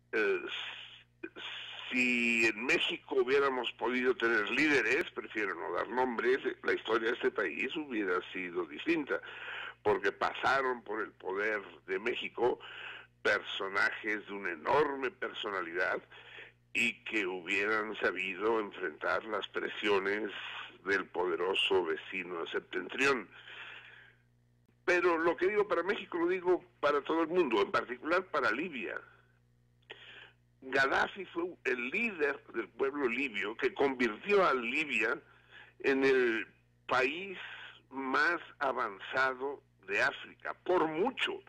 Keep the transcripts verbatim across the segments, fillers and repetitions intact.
Eh, si en México hubiéramos podido tener líderes, prefiero no dar nombres, la historia de este país hubiera sido distinta, porque pasaron por el poder de México personajes de una enorme personalidad y que hubieran sabido enfrentar las presiones del poderoso vecino septentrión. Pero lo que digo para México lo digo para todo el mundo, en particular para Libia. Gaddafi fue el líder del pueblo libio que convirtió a Libia en el país más avanzado de África, por mucho.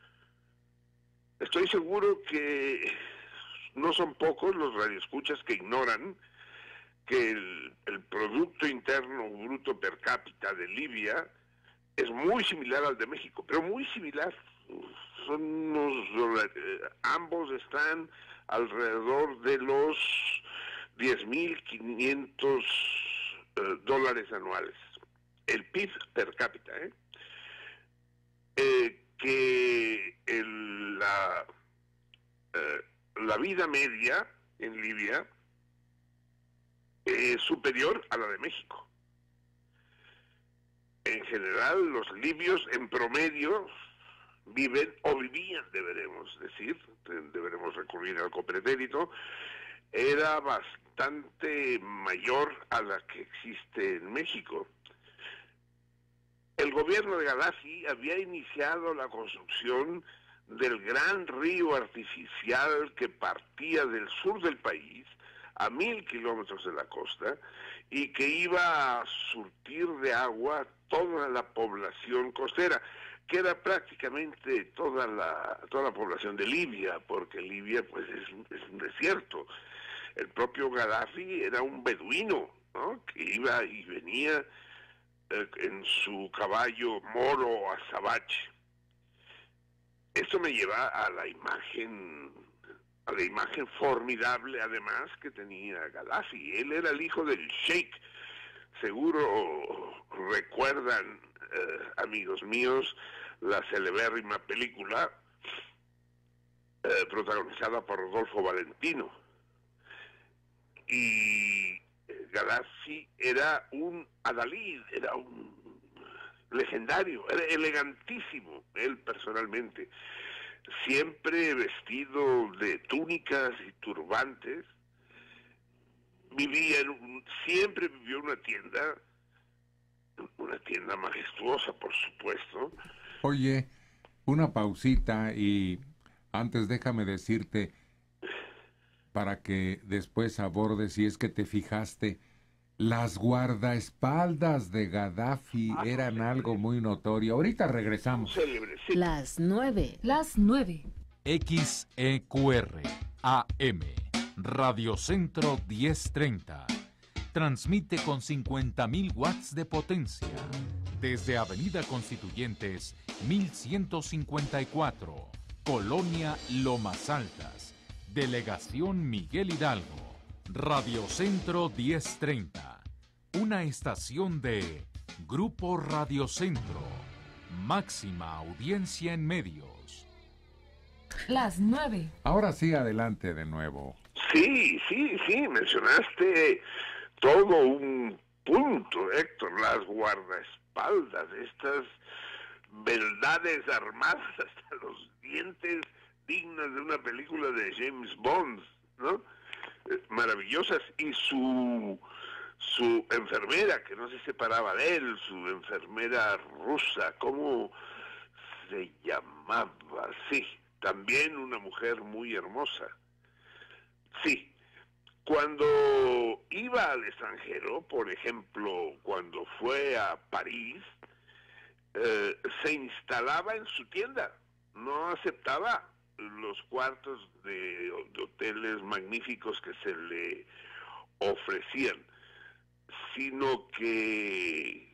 Estoy seguro que no son pocos los radioescuchas que ignoran que el, el Producto Interno Bruto per cápita de Libia es muy similar al de México, pero muy similar. Son unos, eh, ambos están alrededor de los diez mil quinientos eh, dólares anuales. El P I B per cápita, ¿eh? Eh, que el, la, eh, la vida media en Libia es superior a la de México. En general, los libios en promedio viven, o vivían, deberemos decir, deberemos recurrir al copretérito, era bastante mayor a la que existe en México. El gobierno de Gaddafi había iniciado la construcción del gran río artificial que partía del sur del país, a mil kilómetros de la costa, y que iba a surtir de agua toda la población costera, que era prácticamente toda la toda la población de Libia, porque Libia pues es, es un desierto. El propio Gaddafi era un beduino, ¿no?, que iba y venía eh, en su caballo moro azabache. Esto me lleva a la imagen a la imagen formidable, además, que tenía Gaddafi. Él era el hijo del sheik. Seguro recuerdan, eh, amigos míos, la celebérrima película eh, protagonizada por Rodolfo Valentino. Y Gaddafi era un adalid, era un legendario, era elegantísimo, él personalmente, siempre vestido de túnicas y turbantes. Vivía en un, siempre vivió en una tienda, una tienda majestuosa, por supuesto. Oye, una pausita y antes déjame decirte, para que después abordes, si es que te fijaste, las guardaespaldas de Gaddafi Ah, eran célebre, algo muy notorio. Ahorita regresamos. Célebre, sí. Las nueve. Las nueve. X E Q R A M Radio Centro diez treinta. Transmite con cincuenta mil watts de potencia desde Avenida Constituyentes mil ciento cincuenta y cuatro, Colonia Lomas Altas, Delegación Miguel Hidalgo. Radio Centro diez treinta, una estación de Grupo Radio Centro, máxima audiencia en medios. Las nueve. Ahora sí, adelante de nuevo. Sí, sí, sí, mencionaste todo un punto, Héctor, las guardaespaldas, estas beldades armadas hasta los dientes, dignas de una película de James Bond, ¿no? Eh, maravillosas. Y su su enfermera, que no se separaba de él, su enfermera rusa, ¿cómo se llamaba? Sí, también una mujer muy hermosa. Sí, cuando iba al extranjero, por ejemplo, cuando fue a París, eh, se instalaba en su tienda, no aceptaba los cuartos de, de hoteles magníficos que se le ofrecían, sino que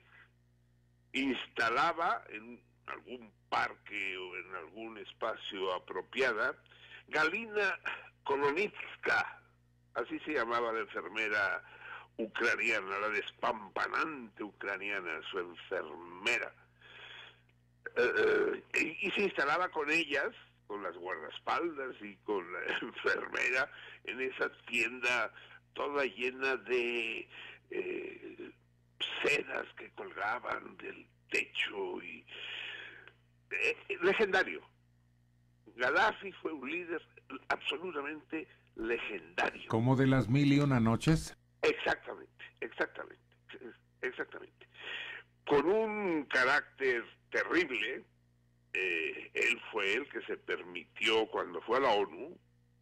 instalaba en algún parque o en algún espacio apropiada Galina Kolonitska, así se llamaba la enfermera ucraniana, la despampanante ucraniana, su enfermera. Uh, y, y se instalaba con ellas, con las guardaespaldas y con la enfermera en esa tienda toda llena de eh, sedas que colgaban del techo y eh, legendario. Gaddafi fue un líder absolutamente legendario. ¿Como de las mil y una noches? Exactamente, exactamente, exactamente. Con un carácter terrible, eh, él fue el que se permitió cuando fue a la ONU,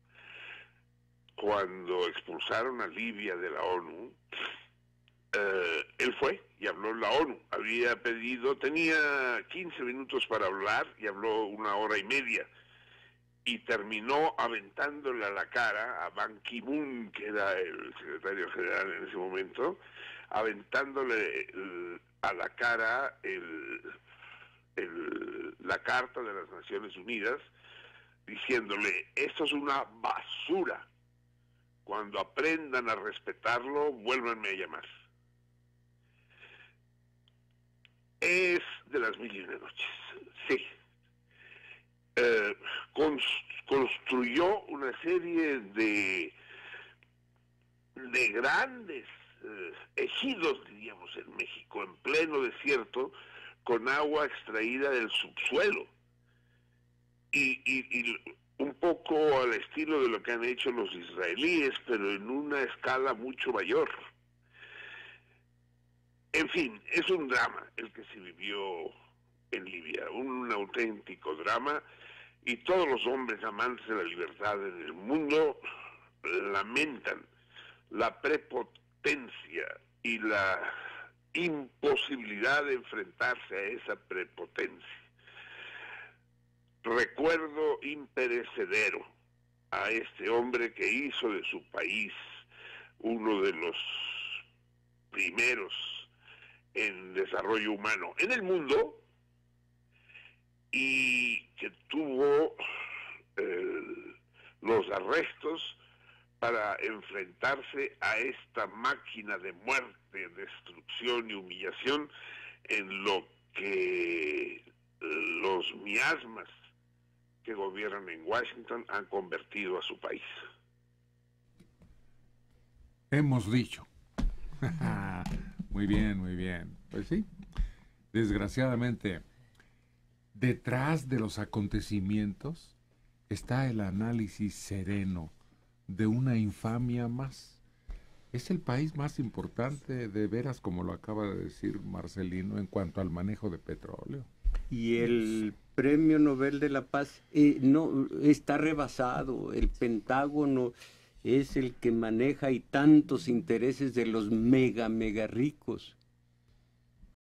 cuando expulsaron a Libia de la ONU, eh, él fue y habló en la ONU. Había pedido, tenía quince minutos para hablar y habló una hora y media. Y terminó aventándole a la cara a Ban Ki-moon, que era el secretario general en ese momento, aventándole el, a la cara el, el, la Carta de las Naciones Unidas, diciéndole, esto es una basura. Cuando aprendan a respetarlo, vuélvanme a llamar. Es de las mil y una noches, sí. Eh, construyó una serie de, de grandes eh, ejidos, diríamos, en México, en pleno desierto, con agua extraída del subsuelo. Y, y, y un poco al estilo de lo que han hecho los israelíes, pero en una escala mucho mayor. En fin, es un drama el que se vivió en Libia, un auténtico drama, y todos los hombres amantes de la libertad en el mundo lamentan la prepotencia y la imposibilidad de enfrentarse a esa prepotencia. Recuerdo imperecedero a este hombre que hizo de su país uno de los primeros en desarrollo humano en el mundo, y que tuvo eh, los arrestos para enfrentarse a esta máquina de muerte, destrucción y humillación en lo que los miasmas que gobiernan en Washington han convertido a su país. Hemos dicho. Muy bien, muy bien. Pues sí, desgraciadamente, detrás de los acontecimientos está el análisis sereno de una infamia más. Es el país más importante, de veras, como lo acaba de decir Marcelino, en cuanto al manejo de petróleo. Y el Premio Nobel de la Paz eh, no está rebasado. El Pentágono es el que maneja y tantos intereses de los mega, mega ricos.